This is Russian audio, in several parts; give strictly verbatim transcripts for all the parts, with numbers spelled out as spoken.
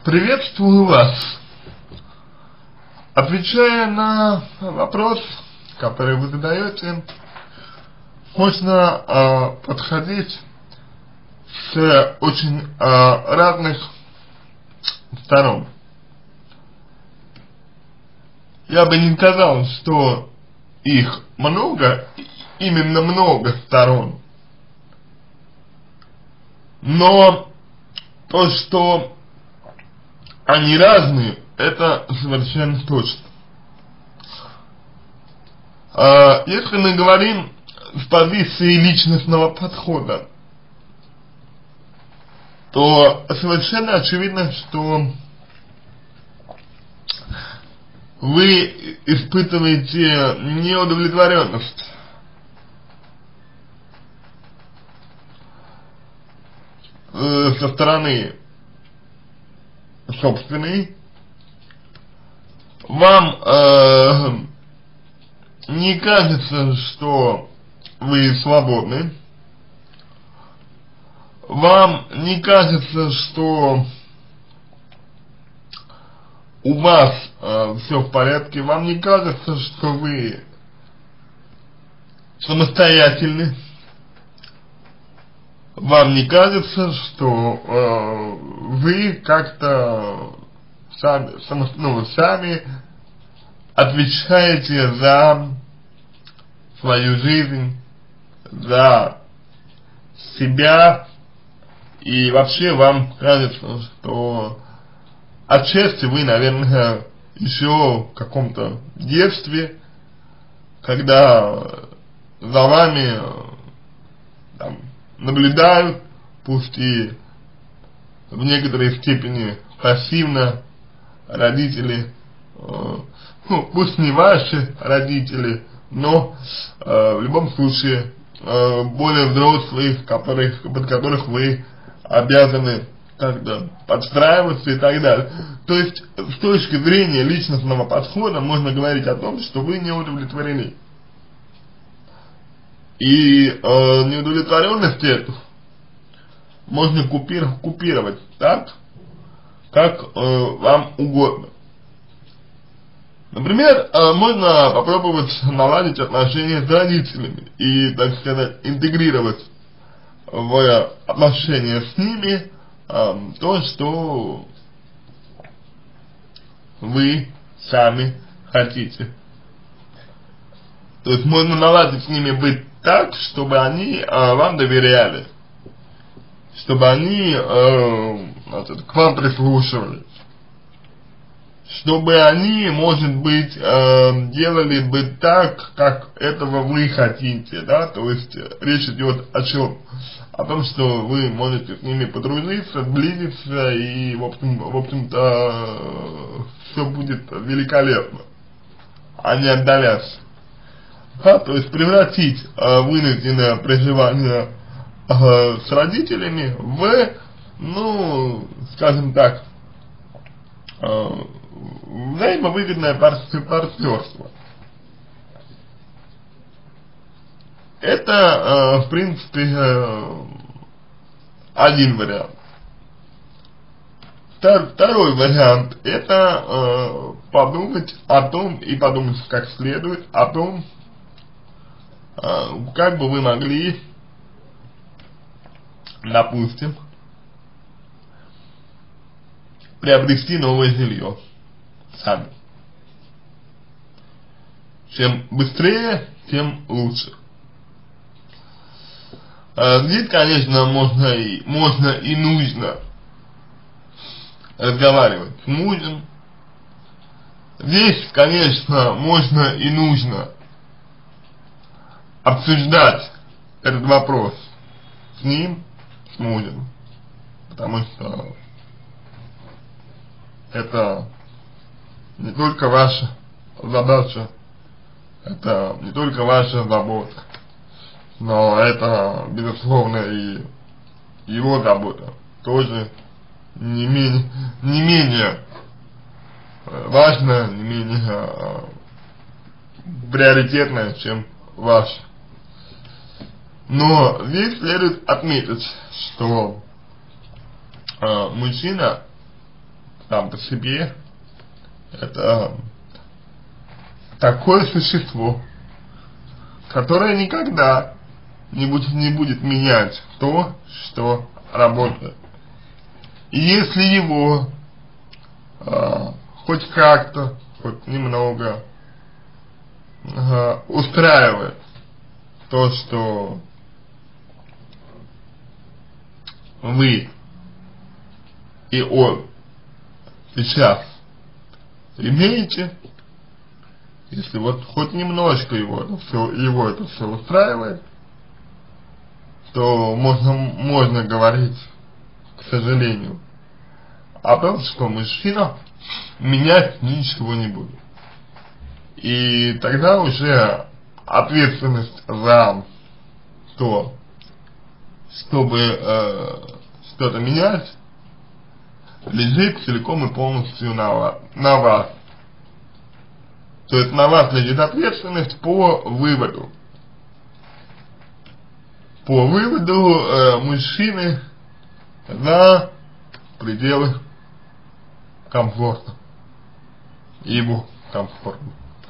Приветствую вас. Отвечая на вопрос, который вы задаете, можно э, подходить с очень э, разных сторон. Я бы не сказал, что их много, именно много сторон, но то, что они разные, это совершенно точно. А, если мы говорим с позиции личностного подхода, то совершенно очевидно, что вы испытываете неудовлетворенность э, со стороны собственной. Вам э, не кажется, что вы свободны. Вам не кажется, что у вас э, все в порядке. Вам не кажется, что вы самостоятельны. Вам не кажется, что э, вы как-то сами, само, ну, сами отвечаете за свою жизнь, за себя, и вообще вам кажется, что отчасти вы, наверное, еще в каком-то детстве, когда за вами там наблюдают, пусть и в некоторой степени пассивно, родители, э, ну, пусть не ваши родители, но э, в любом случае э, более взрослые, которых, под которых вы обязаны как-то подстраиваться и так далее. То есть, с точки зрения личностного подхода можно говорить о том, что вы не удовлетворены. И э, неудовлетворенность эту можно купир, купировать так, как э, вам угодно. Например, э, можно попробовать наладить отношения с родителями и, так сказать, интегрировать в отношения с ними э, то, что вы сами хотите. То есть можно наладить с ними быть так, чтобы они э, вам доверяли, чтобы они э, значит, к вам прислушивались, чтобы они, может быть, э, делали бы так, как этого вы хотите, да, то есть речь идет о чем? О том, что вы можете с ними подружиться, сблизиться и, в общем, в общем-то, все будет великолепно, а не отдаляться. Да, то есть превратить э, вынужденное проживание э, с родителями в, ну, скажем так, э, взаимовыгодное партнерство. Это, э, в принципе, э, один вариант. Второй вариант – это э, подумать о том, и подумать как следует о том, как бы вы могли, допустим, приобрести новое жилье сами. Чем быстрее, тем лучше. Здесь, конечно, можно и, можно и нужно разговаривать с мужем. Здесь, конечно, можно и нужно обсуждать этот вопрос с ним, с мужем, потому что это не только ваша задача, это не только ваша забота, но это, безусловно, и его забота, тоже не менее, не менее важная, не менее приоритетная, чем ваша. Но здесь следует отметить, что э, мужчина сам по себе это такое существо, которое никогда не будет, не будет менять то, что работает. И если его э, хоть как-то, хоть немного э, устраивает то, что вы и он сейчас имеете, если вот хоть немножко его это все, его это все устраивает, то можно, можно говорить, к сожалению, о том, что мужчина менять ничего не будет. И тогда уже ответственность за то, чтобы э, что-то менять, лежит целиком и полностью на, на вас. То есть на вас лежит ответственность по выводу. По выводу э, мужчины за пределы комфорта. Его комфорта.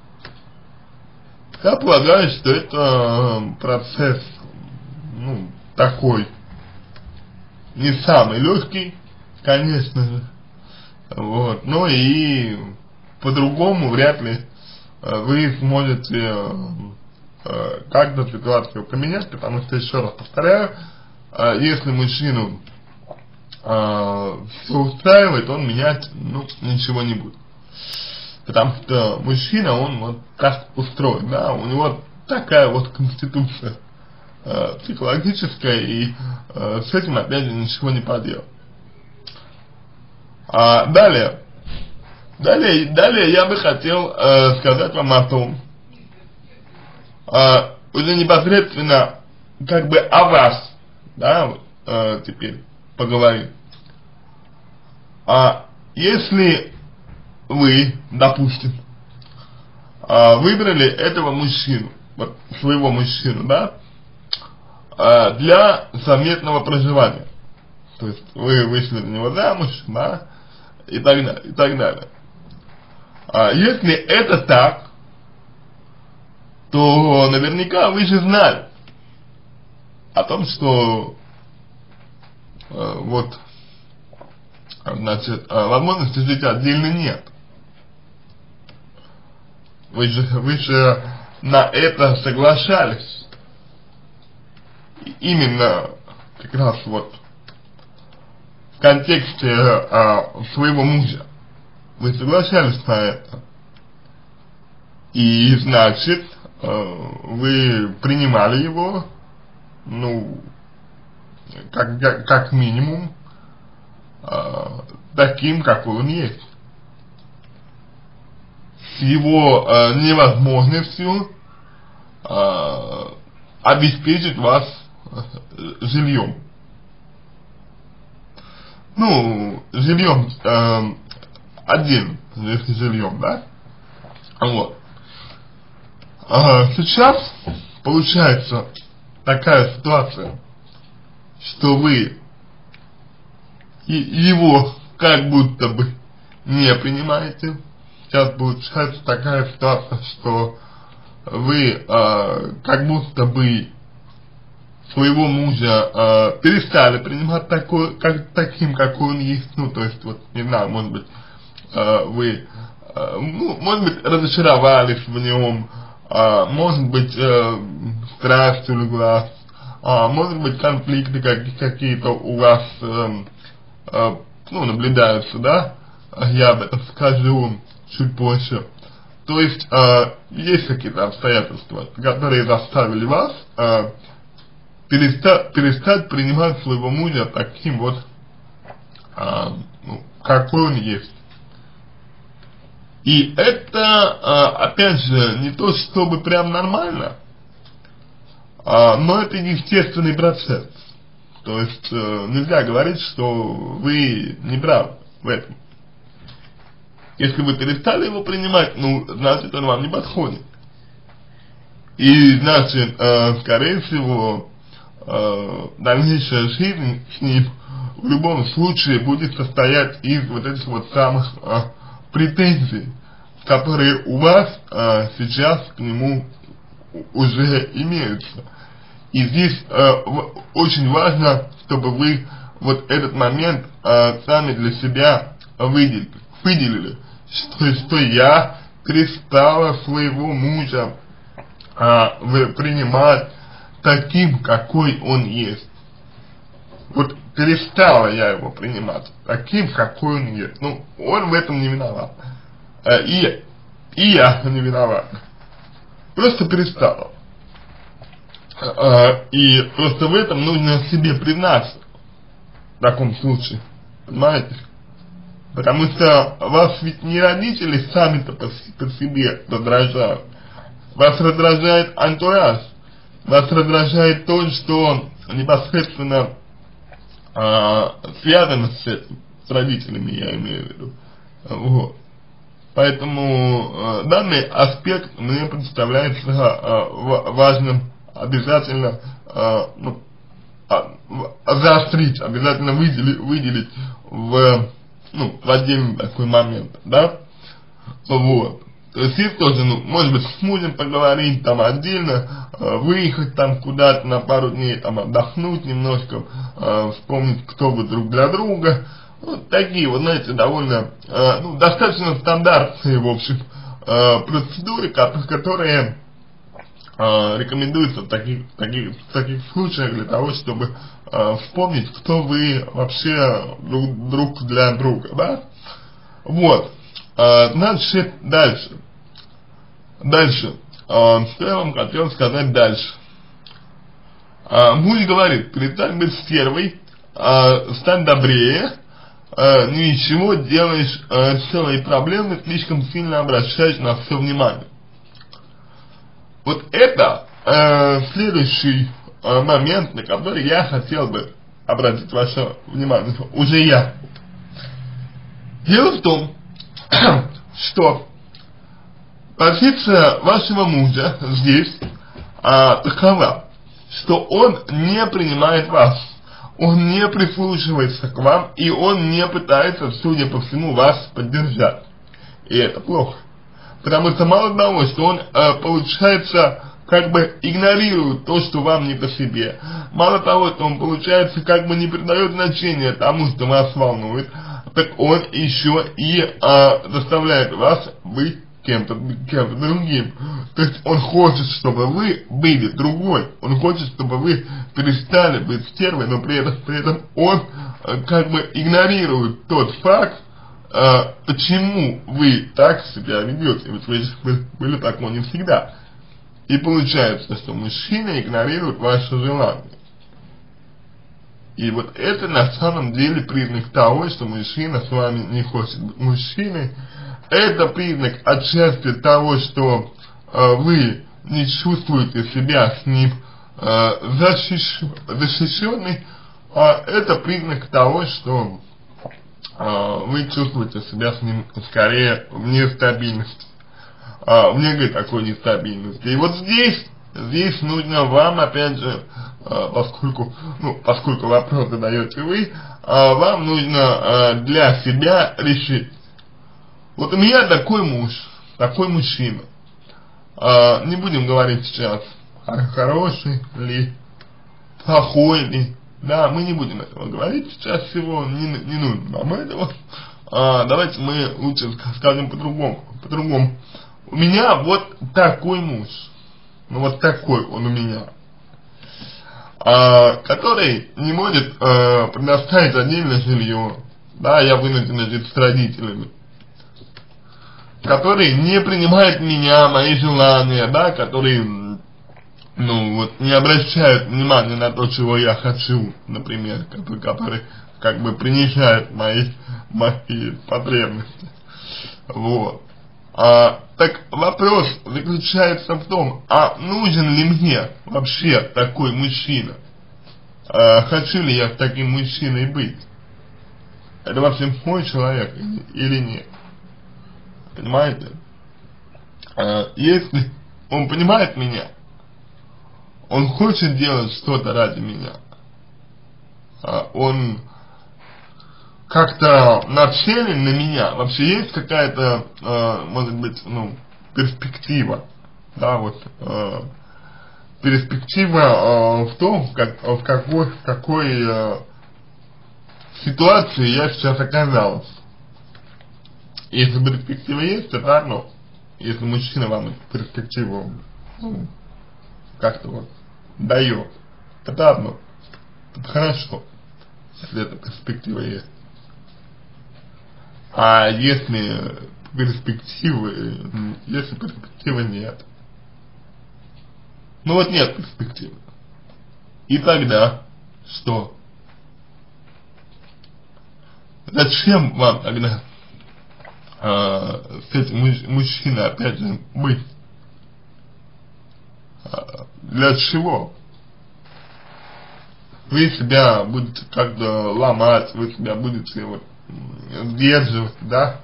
Я полагаю, что это процесс, ну, такой, не самый легкий, конечно же, вот, но и по-другому вряд ли вы сможете э, как-то ситуацию поменять, потому что, еще раз повторяю, э, если мужчину э, все устраивает, он менять, ну, ничего не будет. Потому что мужчина, он вот так устроен, да, у него такая вот конституция э, психологическая, и э, с этим опять же ничего не поделать. А далее, далее, далее я бы хотел э, сказать вам о том, э, уже непосредственно как бы о вас, да, вот, э, теперь поговорим. А если вы, допустим, выбрали этого мужчину, вот, своего мужчину, да, для совместного проживания, то есть вы вышли за него замуж, да, и так далее, и так далее. Если это так, то наверняка вы же знали о том, что вот, значит, возможности жить отдельно нет. Вы же, вы же на это соглашались. Именно как раз вот в контексте а, своего мужа. Вы соглашались на это. И значит, а, вы принимали его, ну, как, как, как минимум, а, таким, какой он есть. С его э, невозможностью э, обеспечить вас э, жильем. Ну, жильем, э, отдельно, жильем, да? Вот. А сейчас получается такая ситуация, что вы и его как будто бы не принимаете. Сейчас получается такая ситуация, что вы э, как будто бы своего мужа э, перестали принимать такой, как, таким, какой он есть. Ну, то есть, вот, не знаю, может быть, э, вы, э, ну, может быть, разочаровались в нем, э, может быть, э, страсть улеглась, э, может быть, конфликты какие-то у вас, э, э, ну, наблюдаются, да? Я об этом скажу чуть позже. То есть, э, есть какие-то обстоятельства, которые заставили вас э, перестать, перестать принимать своего мужа таким вот, э, ну, какой он есть. И это, э, опять же, не то чтобы прям нормально, э, но это естественный процесс. То есть, э, нельзя говорить, что вы не правы в этом. Если вы перестали его принимать, ну, значит, он вам не подходит. И, значит, э, скорее всего, э, дальнейшая жизнь с ним в любом случае будет состоять из вот этих вот самых э, претензий, которые у вас э, сейчас к нему уже имеются. И здесь э, очень важно, чтобы вы вот этот момент э, сами для себя выделили, выделили что, что я перестала своего мужа э, принимать таким, какой он есть. Вот перестала я его принимать таким, какой он есть. Ну, он в этом не виноват. Э, и, и я не виноват. Просто перестала. Э, и просто в этом нужно себе признаться. В таком случае. Понимаете? Потому что вас ведь не родители сами-то по, по себе раздражают. Вас раздражает антураж. Вас раздражает то, что непосредственно э, связано с этим, с родителями, я имею в виду. Вот. Поэтому э, данный аспект мне представляется э, важным обязательно э, ну, заострить, обязательно выделить, выделить в, ну, в отдельный такой момент, да, вот. То есть их тоже, ну, может быть, с мужем поговорить, там, отдельно, э, выехать там куда-то на пару дней, там, отдохнуть немножко, э, вспомнить, кто вы друг для друга. Вот такие вот, знаете, довольно, э, ну, достаточно стандартные, в общем, э, процедуры, которые э, рекомендуются в таких, таких, в таких случаях для того, чтобы э, вспомнить, кто вы вообще друг, друг для друга, да. Вот. Э, значит, дальше. Дальше. Э, что я вам хотел сказать дальше. Э, муж говорит, перестань быть стервой, э, стань добрее, э, ничего, делаешь э, целые проблемы, слишком сильно обращаешь на все внимание. Вот это э, следующий э, момент, на который я хотел бы обратить ваше внимание, уже я. Дело в том, что позиция вашего мужа здесь а, такова, что он не принимает вас, он не прислушивается к вам, и он не пытается, судя по всему, вас поддержать. И это плохо. Потому что мало того, что он, э, получается, как бы игнорирует то, что вам не по себе. Мало того, что он, получается, как бы не придает значения тому, что вас волнует, так он еще и э, заставляет вас быть кем-то, кем-то другим. То есть он хочет, чтобы вы были другой. Он хочет, чтобы вы перестали быть стервой, но при этом, при этом он э, как бы игнорирует тот факт, Uh, почему вы так себя ведете, ведь вы, вы были так, но не всегда. И получается, что мужчина игнорирует ваше желание. И вот это на самом деле признак того, что мужчина с вами не хочет быть мужчиной. Это признак отчасти того, что uh, вы не чувствуете себя с ним uh, защищ, защищенной. А это признак того, что вы чувствуете себя с ним скорее в нестабильности, в некой такой нестабильности. И вот здесь, здесь нужно вам, опять же, поскольку, ну, поскольку вопрос задаете вы, вам нужно для себя решить. Вот у меня такой муж, такой мужчина. Не будем говорить сейчас, хороший ли, плохой ли. Да, мы не будем этого говорить, сейчас всего не, не нужно нам этого. А, давайте мы лучше скажем по-другому. По-другому. У меня вот такой муж. Ну вот такой он у меня. А, который не может а, предоставить отдельное жилье. Да, я вынужден жить с родителями. Который не принимает меня, мои желания, да, который... Ну, вот, не обращают внимания на то, чего я хочу, например, который, который как бы принижает мои, мои потребности. Вот. А, так вопрос заключается в том, а нужен ли мне вообще такой мужчина? А, хочу ли я таким мужчиной быть? Это вообще мой человек или нет? Понимаете? А, если он понимает меня, он хочет делать что-то ради меня, а он как-то нацелен на меня, вообще есть какая-то, э, может быть, ну, перспектива, да, вот, э, перспектива э, в том, как, в какой, в какой э, ситуации я сейчас оказался. Если перспектива есть, это одно. Если мужчина вам эту перспективу, ну, как-то вот дает, это одно. Это хорошо, если эта перспектива есть. А если перспективы, если перспективы нет, ну вот нет перспективы, и тогда что? Зачем вам тогда э, с этим муж, мужчиной опять же быть? Э, для чего? Вы себя будете как-то ломать, вы себя будете вот сдерживать, да?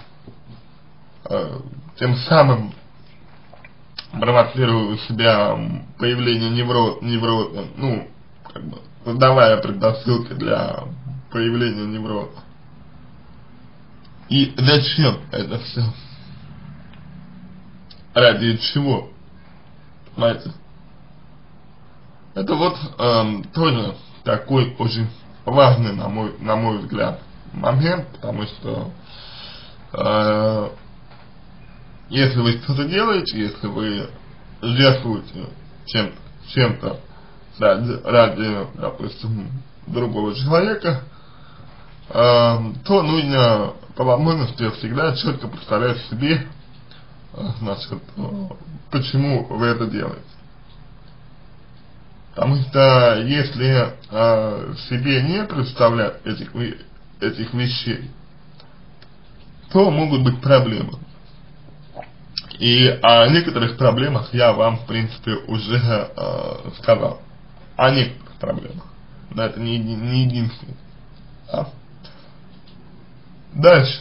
Э, тем самым провоцируя у себя появление невроза, невроза, ну, как бы, создавая предпосылки для появления невроза. И зачем это все? Ради чего? Понимаете? Это вот эм, тоже такой очень важный, на мой, на мой взгляд, момент, потому что э, если вы что-то делаете, если вы жертвуете чем, чем-то ради, ради, допустим, другого человека, э, то нужно по возможности всегда четко представлять себе, э, значит, э, почему вы это делаете. Потому что если э, себе не представлять этих, этих вещей, то могут быть проблемы. И о некоторых проблемах я вам, в принципе, уже э, сказал. О некоторых проблемах. Но это не, не единственное. Да? Дальше.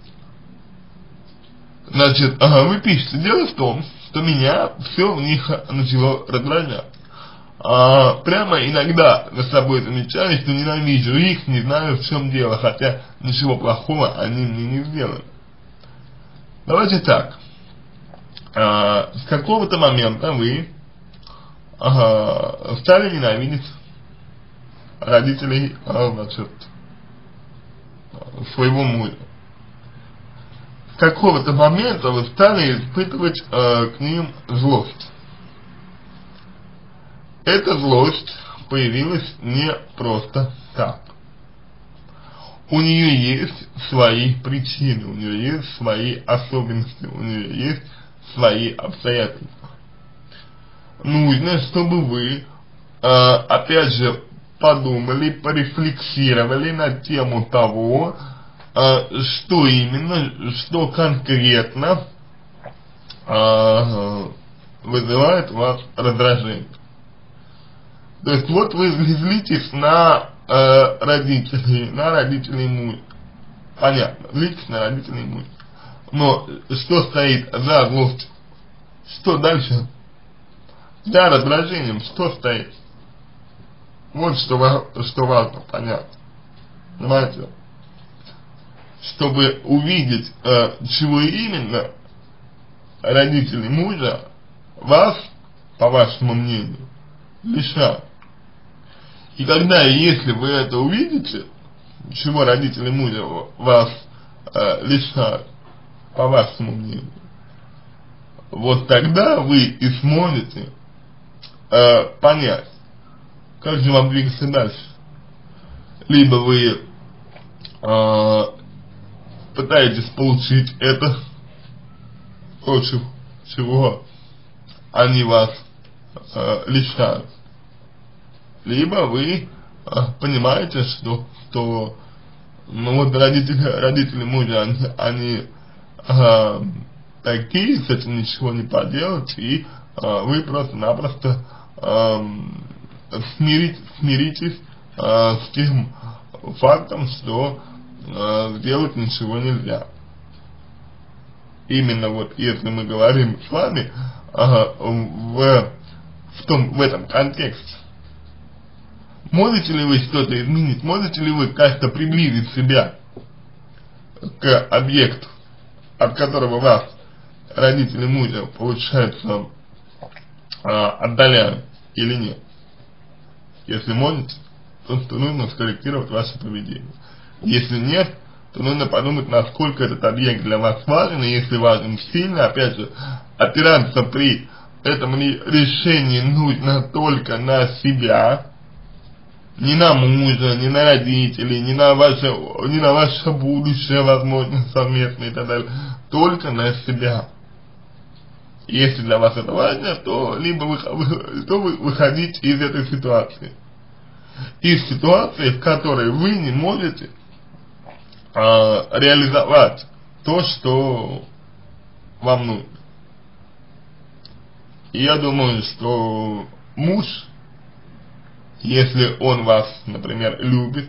Значит, ага, вы пишете. Дело в том, что меня все в них начало раздражать. А, прямо иногда за собой замечаю, что ненавижу их, не знаю в чем дело, хотя ничего плохого они мне не сделали. Давайте так. А, с какого-то момента вы ага, стали ненавидеть родителей, а, значит, своего мужа. С какого-то момента вы стали испытывать а, к ним злость. Эта злость появилась не просто так. У нее есть свои причины, у нее есть свои особенности, у нее есть свои обстоятельства. Нужно, чтобы вы, э, опять же, подумали, порефлексировали на тему того, э, что именно, что конкретно э, вызывает у вас раздражение. То есть вот вы злитесь на э, родителей, на родителей мужа. Понятно, злитесь на родителей мужа. Но что стоит за злостью? Что дальше? За раздражением что стоит? Вот что, что важно понять. Понимаете? Чтобы увидеть, э, чего именно родители мужа вас, по вашему мнению, лишают. И когда, если вы это увидите, чего родители мужа вас э, лишают, по вашему мнению, вот тогда вы и сможете э, понять, как же вам двигаться дальше. Либо вы э, пытаетесь получить это, то, чего они вас э, лишают. Либо вы э, понимаете, что, что ну вот родители, родители мужа, они, они э, такие, с этим ничего не поделать, и э, вы просто-напросто э, смирить, смиритесь э, с тем фактом, что э, сделать ничего нельзя. Именно вот если мы говорим с вами э, в, в, том, в этом контексте, Можете ли вы что-то изменить? Можете ли вы как-то приблизить себя к объекту, от которого вас родители мужа, получается, отдаляют или нет? Если можете, то, то нужно скорректировать ваше поведение. Если нет, то нужно подумать, насколько этот объект для вас важен, и если важен сильно, опять же, опираться при этом решении нужно только на себя, не на мужа, не на родителей, не на ваше, не на ваше будущее, возможно, совместное и так далее, только на себя. Если для вас это важно, то либо вы, то вы выходите из этой ситуации. Из ситуации, в которой вы не можете э, реализовать то, что вам нужно. И я думаю, что муж, если он вас, например, любит,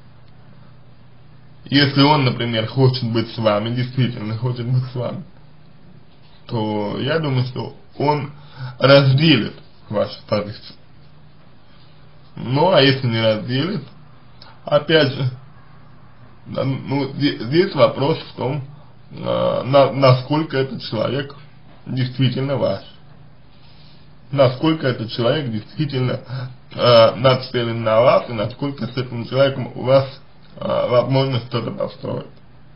если он, например, хочет быть с вами, действительно хочет быть с вами, то я думаю, что он разделит вашу позицию. Ну, а если не разделит, опять же, ну, здесь вопрос в том, на, насколько этот человек действительно ваш. Насколько этот человек действительно э, нацелен на вас, и насколько с этим человеком у вас э, возможно что-то построить.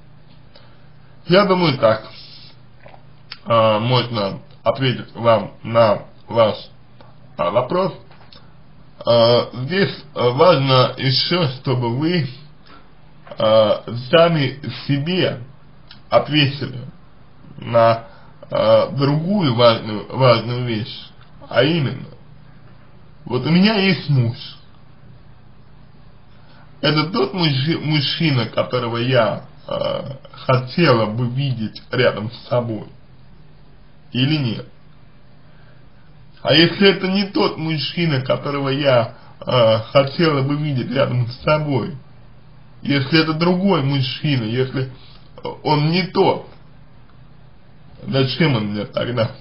Я думаю, так э, можно ответить вам на ваш э, вопрос. Э, здесь важно еще, чтобы вы э, сами себе ответили на э, другую важную, важную вещь. А именно, вот у меня есть муж. Это тот мужи, мужчина, которого я э, хотела бы видеть рядом с собой. Или нет? А если это не тот мужчина, которого я э, хотела бы видеть рядом с собой, если это другой мужчина, если он не тот, зачем он мне тогда?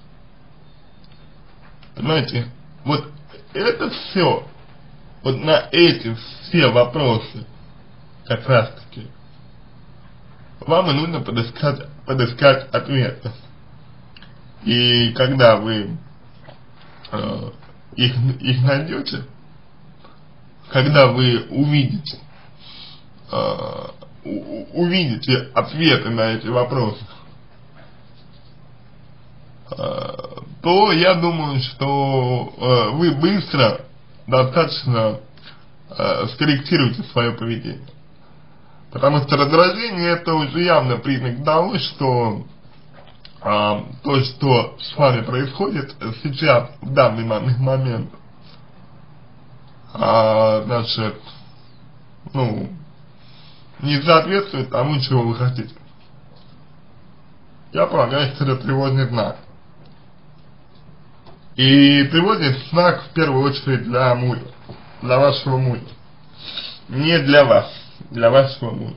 Понимаете, вот это все, вот на эти все вопросы, как раз таки, вам и нужно подыскать, подыскать ответы. И когда вы э, их, их найдете, когда вы увидите, э, у, увидите ответы на эти вопросы, то я думаю, что э, вы быстро достаточно э, скорректируете свое поведение. Потому что раздражение — это уже явно признак того, что э, то, что с вами происходит сейчас, в данный момент, э, значит, ну, не соответствует тому, чего вы хотите. Я полагаю, что это тревожный знак. И тревожный знак в первую очередь для мужа, для вашего мужа, не для вас, для вашего мужа.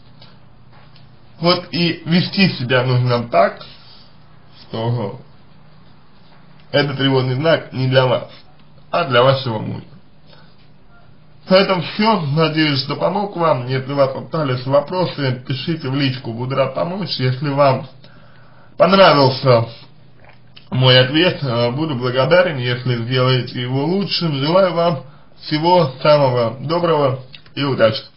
Вот и вести себя нужно так, что этот тревожный знак не для вас, а для вашего мужа. Поэтому все, надеюсь, что помог вам. Если у вас остались вопросы, пишите в личку, буду рад помочь. Если вам понравился мой ответ, буду благодарен, если сделаете его лучшим. Желаю вам всего самого доброго и удачи.